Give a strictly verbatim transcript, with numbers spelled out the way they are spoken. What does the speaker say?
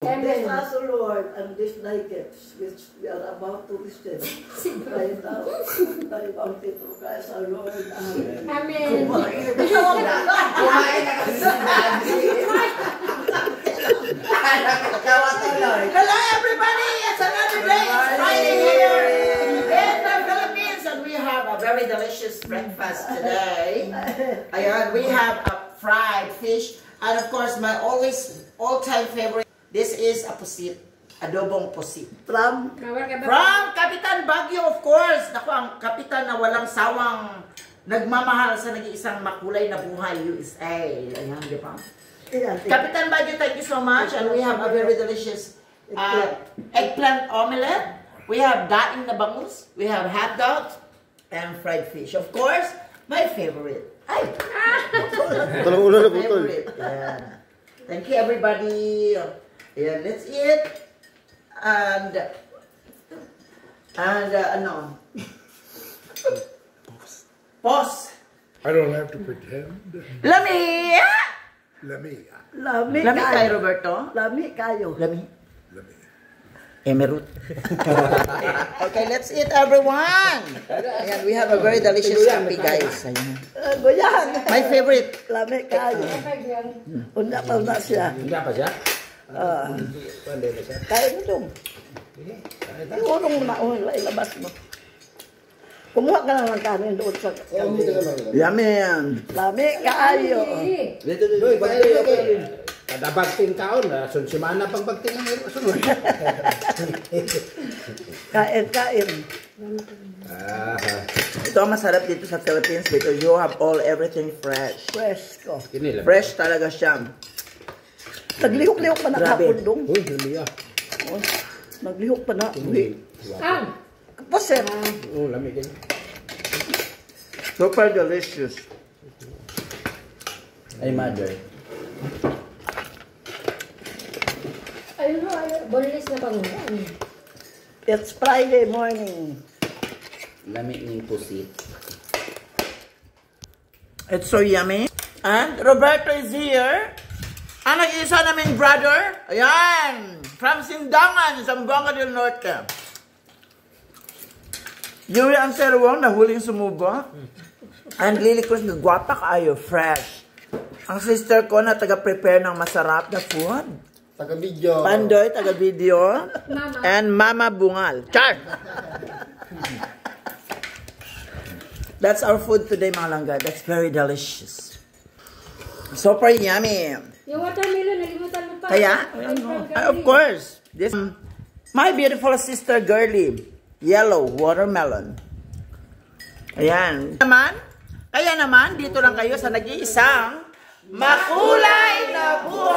This us, O Lord, and these thy gifts, which we are about to receive. By thou, thy bounty through Christ our Lord. Amen. Amen. Kumain na kasi si Daddy. Hello everybody! It's another day! It's Friday here in the Philippines, and we have a very delicious breakfast today. Ayan, we have a fried fish, and of course, my always all-time favorite. This is a pusit, adobong pusit. From, from Kapitan Baguio, of course. Naku, ang kapitan na walang sawang nagmamahal sa nag-iisang makulay na buhay, U S A. Ayan, di ba? Kapitan Baguio, thank you so much. And we have a very delicious uh, eggplant omelette. We have daing na bangus. We have hot dogs and fried fish. Of course, my favorite. Ay! My favorite. Ayan. Thank you, everybody. Yeah, let's eat. And, and, uh, ano? Pause. I don't have to pretend. Lami! Lami. Lami, Lami kayo, Roberto? Lami kayo. Lami. Lami. Emerald. Okay, let's eat, everyone. Ayan, we have a very delicious coffee, guys. Ayan. Uh, Goyang. My favorite. Lami kayo. Unda pa unda siya. Unda pa siya? Uh, kaya mo dong. Iurong mo na, oh, ilabas mo. Kumuha ka lang ng kanin doon sa kanin. Yummy yan. Lami kaayo. Dito, dito, dito. Kada bagting kaon, sunsimana pang bagting ang sunod. Kain, kain. Ito ang masarap dito sa Philippines because you have all everything fresh. Fresh ko. Fresh talaga siya. Naglihok-lihok pa na kapon dong. Uy, dali ah. Naglihok pa na. Uy. Ah. Kapaset. Oh, lamig din. Super delicious. Ay, mother. Ayun o, ayun. Boneless na pangunan. It's Friday morning. Lamig ng pusit. It's so yummy. And Roberto is here. Ang nag-iisa naming brother. Ayan. From Sindangan, Zamboanga del Norte. Yuri Anserwong, na huling sumubo. And Lily Cruz, nagwapa kaayo, fresh. Ang sister ko na taga-prepare ng masarap na food. Taga-video. Pandoy, taga-video. Mama. And Mama Bungal. Char! That's our food today, mga langga. That's very delicious. Super yummy. Yung watermelon, nalimutan mo pa. Kaya? Uh, of course. This um, my beautiful sister girly. Yellow watermelon. Ayan. Naman, kaya naman, dito lang kayo sa nag-iisang makulay na buhay.